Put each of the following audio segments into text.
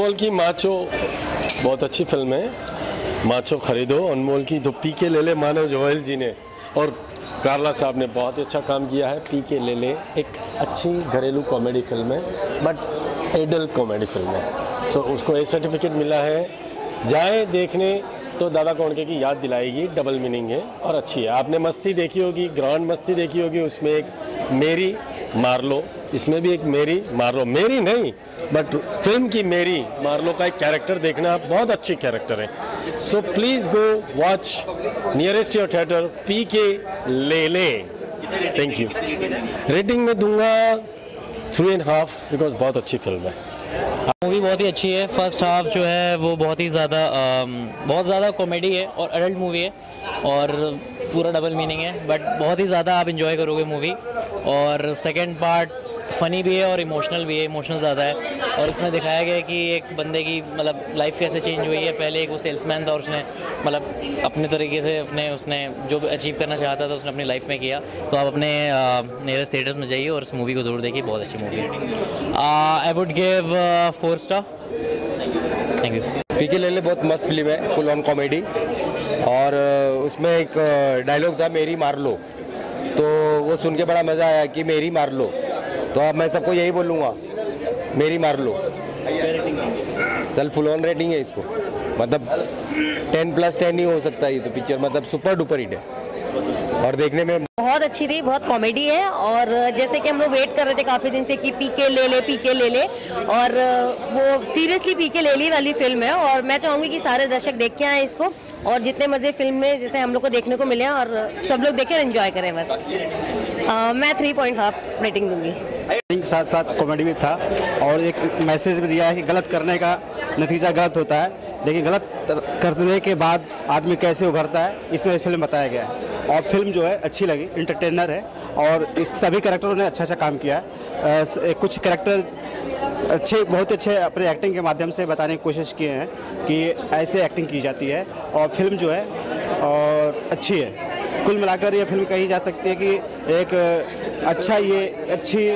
अनमोल की माचो बहुत अच्छी फिल्म है। माचो खरीदो अनमोल की। तो पीके ले ले मानव जोयल जी ने और कार्ला साहब ने बहुत अच्छा काम किया है। पीके ले ले एक अच्छी घरेलू कॉमेडी फिल्म है, बट एडल्ट कॉमेडी फिल्म है। सो उसको ए सर्टिफिकेट मिला है। जाए देखने तो दादा कौंडके की याद दिलाएगी। डबल मीनिंग है और अच्छी है। आपने मस्ती देखी होगी, ग्रांड मस्ती देखी होगी। उसमें एक मेरी मार्लो, इसमें भी एक मेरी मार्लो, मेरी नहीं बट फिल्म की मेरी मार्लो का एक कैरेक्टर देखना, बहुत अच्छी कैरेक्टर है। So please go watch nearest your theatre PK Le Le. Thank you. Rating में दूंगा 3.5 बिकॉज बहुत अच्छी फिल्म है। मूवी बहुत ही अच्छी है। फर्स्ट हाफ जो है वो बहुत ज़्यादा कॉमेडी है और अडल्ट मूवी है और पूरा डबल मीनिंग है, बट बहुत ही ज़्यादा आप इंजॉय करोगे मूवी। और सेकंड पार्ट फ़नी भी है और इमोशनल भी है। इमोशनल ज़्यादा है और इसमें दिखाया गया है कि एक बंदे की मतलब लाइफ कैसे चेंज हुई है। पहले एक वो सेल्समैन था और उसने मतलब अपने तरीके से उसने जो अचीव करना चाहता था उसने अपनी लाइफ में किया। तो आप अपने नियरेस्ट थिएटर्स में जाइए और इस मूवी को ज़रूर देखिए, बहुत अच्छी मूवी है। I would give 4 star. Thank you. PK Le Le बहुत मस्त फिल्म है, फुल ऑन कॉमेडी। और उसमें एक डायलॉग था मेरी मार लो, तो वो सुन के बड़ा मज़ा आया कि मेरी मार लो। तो अब मैं सबको यही बोलूँगा, मेरी मार लो। चल फुल ऑन रेटिंग है इसको, मतलब 10+10 ही हो सकता है ये तो पिक्चर, मतलब सुपर डुपर हिट है और देखने में बहुत अच्छी थी। बहुत कॉमेडी है और जैसे कि हम लोग वेट कर रहे थे काफ़ी दिन से कि पीके ले ले पीके ले ले, और वो सीरियसली पीके ले ले वाली फिल्म है। और मैं चाहूँगी कि सारे दर्शक देख के आए इसको और जितने मज़े फिल्म में जैसे हम लोग को देखने को मिले और सब लोग देखें एंजॉय करें बस। मैं 3.5 रेटिंग दूंगी। साथ साथ कॉमेडी भी था और एक मैसेज भी दिया है कि गलत करने का नतीजा गलत होता है, लेकिन गलत करने के बाद आदमी कैसे उभरता है, इसमें फिल्म बताया गया है। और फिल्म जो है अच्छी लगी, इंटरटेनर है और इस सभी कैरेक्टरों ने अच्छा काम किया है। कुछ कैरेक्टर बहुत अच्छे अपने एक्टिंग के माध्यम से बताने की कोशिश किए हैं कि ऐसे एक्टिंग की जाती है। और फिल्म जो है और अच्छी है। कुल मिलाकर ये फिल्म कही जा सकती है कि एक अच्छी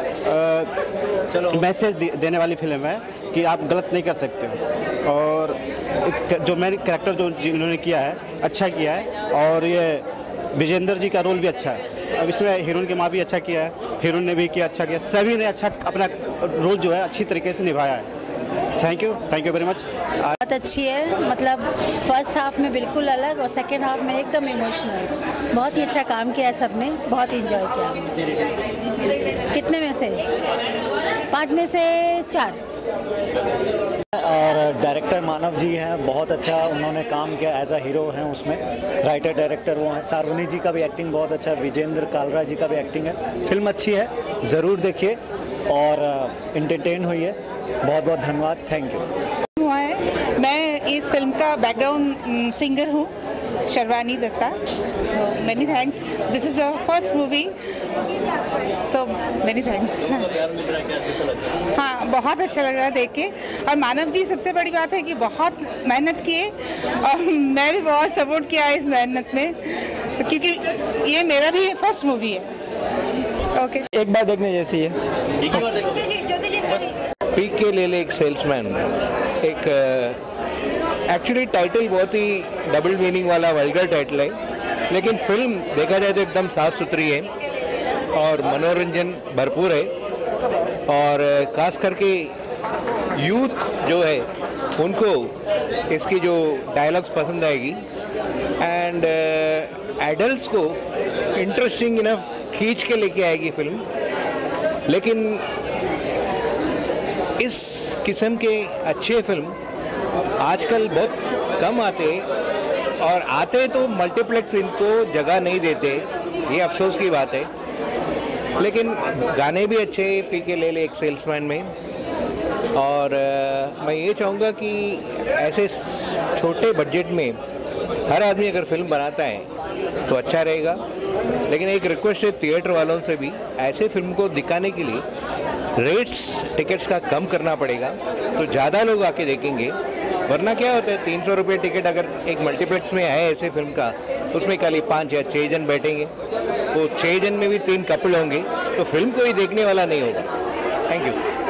मैसेज देने वाली फिल्म है कि आप गलत नहीं कर सकते हो। और जो मेन कैरेक्टर जो जिन्होंने किया है अच्छा किया है और ये विजेंद्र जी का रोल भी अच्छा है। अब इसमें हीरोइन की माँ भी अच्छा किया है, हीरोइन ने भी किया अच्छा किया, सभी ने अच्छा अपना रोल जो है अच्छी तरीके से निभाया है। Thank you very much. बहुत अच्छी है, मतलब फर्स्ट हाफ में बिल्कुल अलग और सेकंड हाफ में एकदम इमोशनल। बहुत ही अच्छा काम किया है सबने, बहुत इंजॉय किया। कितने में से? 5 में से 4। और डायरेक्टर मानव जी हैं, बहुत अच्छा उन्होंने काम किया, एज अ हीरो हैं उसमें। राइटर डायरेक्टर वो हैं। सार्वनी जी का भी एक्टिंग बहुत अच्छा है, विजेंद्र कालरा जी का भी एक्टिंग है। फिल्म अच्छी है, ज़रूर देखिए और इंटरटेन हुई है। बहुत बहुत धन्यवाद। Thank you. हुआ है, मैं इस फिल्म का बैकग्राउंड सिंगर हूँ, Sharvani Dutta. Many thanks, this is the first movie, so many thanks. हाँ, बहुत अच्छा लग रहा है देख के। और मानव जी, सबसे बड़ी बात है कि बहुत मेहनत किए और मैं भी बहुत सपोर्ट किया इस मेहनत में, तो क्योंकि ये मेरा भी फर्स्ट मूवी है। ओके, एक बार देखने जैसी है। पीके ले ले एक सेल्समैन, एक एक्चुअली टाइटल बहुत ही डबल मीनिंग वाला वल्गर टाइटल है, लेकिन फिल्म देखा जाए तो एकदम साफ सुथरी है और मनोरंजन भरपूर है। और खास करके यूथ जो है उनको इसकी जो डायलॉग्स पसंद आएगी एंड एडल्ट्स को इंटरेस्टिंग इनफ खींच के लेके आएगी फिल्म। लेकिन इस किस्म के अच्छे फिल्म आजकल बहुत कम आते और आते तो मल्टीप्लेक्स इनको जगह नहीं देते, ये अफसोस की बात है। लेकिन गाने भी अच्छे पीके ले ले एक सेल्समैन में। और मैं ये चाहूँगा कि ऐसे छोटे बजट में हर आदमी अगर फिल्म बनाता है तो अच्छा रहेगा। लेकिन एक रिक्वेस्ट है थिएटर वालों से भी, ऐसे फिल्म को दिखाने के लिए रेट्स टिकट्स का कम करना पड़ेगा तो ज़्यादा लोग आके देखेंगे। वरना क्या होता है, 300 रुपये टिकट अगर एक मल्टीप्लेक्स में है ऐसे फिल्म का, उसमें खाली 5 या 6 जन बैठेंगे, तो 6 जन में भी 3 कपल होंगे, तो फिल्म कोई देखने वाला नहीं होगा। Thank you.